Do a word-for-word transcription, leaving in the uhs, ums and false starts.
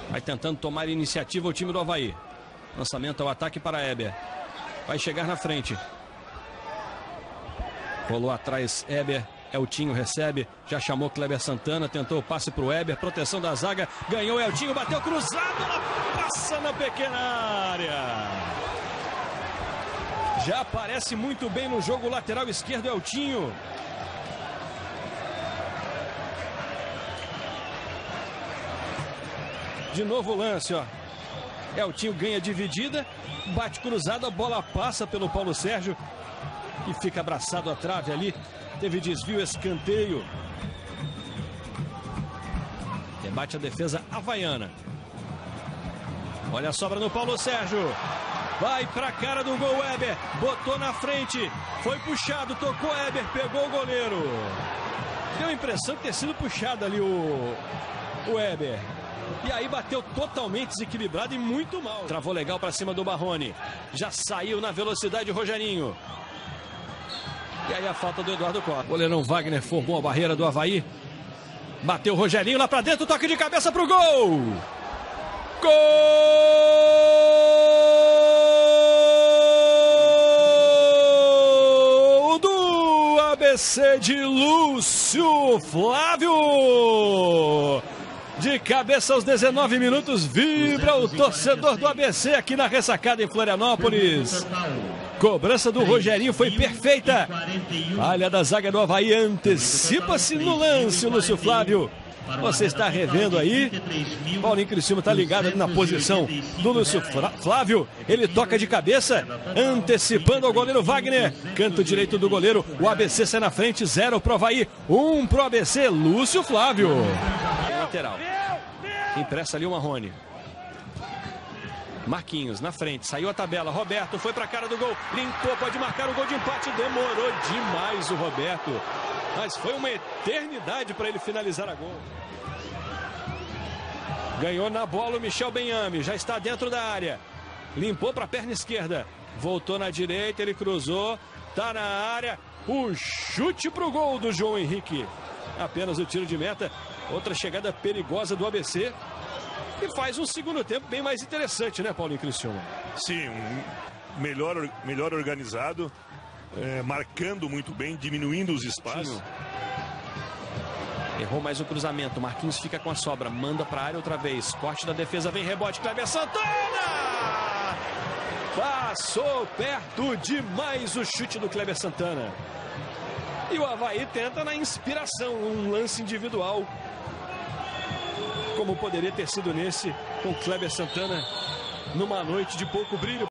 Vai tentando tomar iniciativa o time do Avaí. Lançamento ao ataque para Eber. Vai chegar na frente. Rolou atrás Eber. Eltinho recebe, já chamou Kleber Santana, tentou o passe para o Eber, proteção da zaga, ganhou Eltinho, bateu cruzado, ela passa na pequena área. Já aparece muito bem no jogo lateral esquerdo Eltinho. De novo o lance, ó. Eltinho ganha dividida, bate cruzado, a bola passa pelo Paulo Sérgio e fica abraçado à trave ali. Teve desvio, escanteio. Debate a defesa havaiana. Olha a sobra no Paulo Sérgio. Vai pra cara do gol Eber. Botou na frente. Foi puxado, tocou Eber, pegou o goleiro. Deu a impressão de ter sido puxado ali o, o Eber. E aí bateu totalmente desequilibrado e muito mal. Travou legal pra cima do Barrone. Já saiu na velocidade o Rogerinho. E aí a falta do Eduardo Costa. O goleirão Wagner formou a barreira do Avaí. Bateu o Rogerinho lá pra dentro, toque de cabeça pro gol! Gol do A B C de Lúcio Flávio! De cabeça aos dezenove minutos, vibra o torcedor do A B C aqui na ressacada em Florianópolis. Cobrança do Rogerinho foi perfeita. Falha da zaga do Avaí, antecipa-se no lance o Lúcio Flávio. Você está revendo aí. Paulinho Criciúma está ligado ali na posição do Lúcio Flávio. Ele toca de cabeça, antecipando ao goleiro Wagner. Canto direito do goleiro. O A B C sai na frente, zero pro Avaí, um pro A B C. Lúcio Flávio. Lateral. Impressa ali o Marrone. Marquinhos na frente, saiu a tabela, Roberto foi para a cara do gol, limpou, pode marcar o gol de empate, demorou demais o Roberto, mas foi uma eternidade para ele finalizar a gol. Ganhou na bola o Michel Benhame, já está dentro da área, limpou para a perna esquerda, voltou na direita, ele cruzou, tá na área, o chute pro gol do João Henrique, apenas o tiro de meta, outra chegada perigosa do A B C. E faz um segundo tempo bem mais interessante, né, Paulinho Criciúma? Sim, um melhor, melhor organizado, é, marcando muito bem, diminuindo os espaços. Errou mais o cruzamento, Marquinhos fica com a sobra, manda para a área outra vez, corte da defesa, vem rebote, Kleber Santana! Passou perto demais o chute do Kleber Santana. E o Avaí tenta na inspiração, um lance individual. Como poderia ter sido nesse, com Kleber Santana numa noite de pouco brilho.